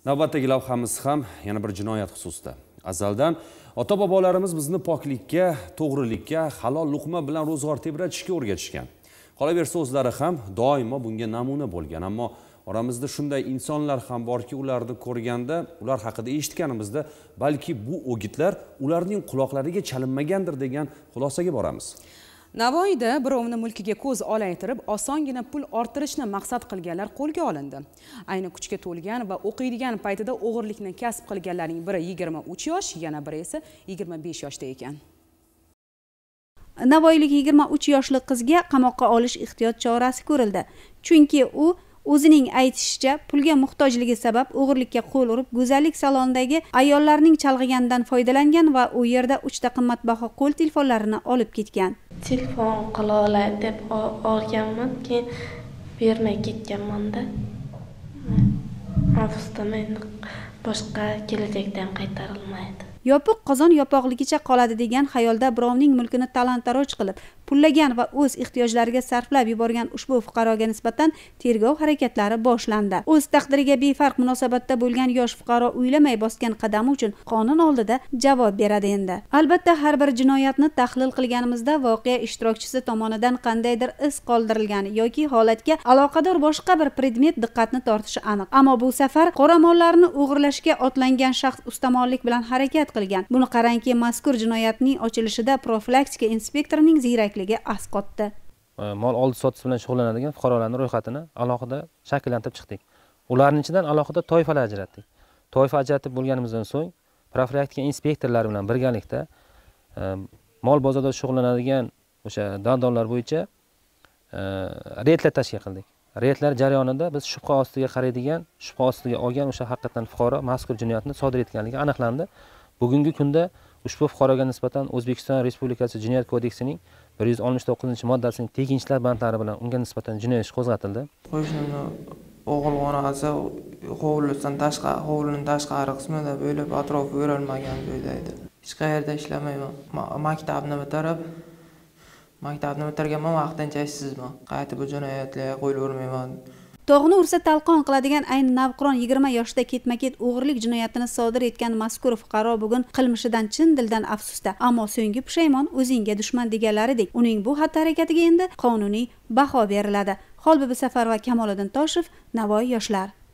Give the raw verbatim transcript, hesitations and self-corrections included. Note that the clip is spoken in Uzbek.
Navbatdagi lavhamiz ham yana bir jinoyat xususida. Azaldan ota-bobolarimiz bizni poklikka, to'g'rilikka, halol luqma bilan ro'zg'or tebratishga o'rgatishgan. Qolaversa o'zlari ham doimo bunga namuna bo'lgan, ammo oramizda shunday insonlar ham borki, ularni ko'rganda, ular haqida eshitganimizda, balki bu o'gitlar ularning quloqlariga chalinmagandir degan xulosaga boramiz. Navoiyda birovni mulkiga ko'z olaytirib, osongina pul orttirishni maqsad qilganlar qo'lga olindi. Ayni kuchga to'lgan va o'qiydigan paytida o'g'irlikni kasb qilganlarning biri yigirma uch yosh, yana biri esa yigirma besh yoshda ekan. Navoiylik yigirma uch yoshli qizga qamoqqa olish ehtiyot chorasi ko'rildi. Chunki u o'zining aytishicha, pulga muhtojligi sabab o'g'irlikka qo'l urib, go'zallik salonidagi ayollarning chalg'iganidan foydalangan va u yerda uchta qimmatbaho qo'l telefonlarini olib ketgan. Telefon qila olay deb olganman, keyin bermay ketganman-da. Afsusda meni boshqa kelajakdan qaytarilmaydi. Yopiq qozon yopoqligicha qoladi degan xayolda birovning mulkini talon-taroj qilib, pullagan va o'z ehtiyojlariga sarflab yuborgan ushbu fuqaroga nisbatan tergov harakatlari boshlandi. O'z taqdiriga befarq munosabatda bo'lgan yosh fuqaro o'ylamay bosgan qadami uchun qonun oldida javob beradi endi. Albatta, har bir jinoyatni tahlil qilganimizda voqea ishtirokchisi tomonidan qandaydir iz qoldirilgani yoki holatga aloqador boshqa bir predmet diqqatni tortishi aniq. Ammo bu safar qoramollarni o'g'irlashga otlangan shaxs ustamonlik bilan harakat qilgan. Buni qarangki, mazkur jinoyatning ochilishida profilaktika inspektorining ziyrakligi asqotdi. Mol oldi sotish bilan shug'ullanadigan fuqarolarning ro'yxatini alohida shakllantirib chiqdik. Ularning ichidan alohida toifalar ajratdik. Toifa ajratib bo'lganimizdan so'ng profilaktika inspektorlari bilan birgalikda mol bozorida shug'ullanadigan o'sha daldonlar bo'yicha reydlar tashkil qildik. Reydlar jarayonida biz shubha ostiga qaraydigan, shubha ostiga olgan o'sha haqiqatan fuqaro mazkur jinoyatni sodir etganligi aniqlandi. Bugungi kunda ushbu fuqaroga nisbatan O'zbekiston Respublikasi Jinoyat kodeksining bir yuz oltmish to'qqizinchi moddasining teginchilar bandlari bilan unga nisbatan jinoyat ishi qo'zg'atildi. Qo'shnimni o'g'il onasi hovlidan tashqari, hovlining tashqari qismida bo'ylab atrofi o'ralmagan joyda edi. Hech qayerda ishlamayman. Maktabni bitirib, maktabni bitirganman, vaqtincha ishsizman. Qaytib bu jinoyatlarga qo'l urmayman. Tog'ni ursa talqon qiladigan ayni navqiron yigirma yoshda ketma-ket o'g'irlik jinoyatini sodir etgan mazkur fuqaro bugun qilmishidan chin dildan afsusda. Ammo so'nggi pushaymon o'zingga dushman deganlaridek, uning bu xatti-harakatiga endi qonuniy baho beriladi. Xolbibi Safar va Kamoliddin Toshev, Navoiy yoshlar.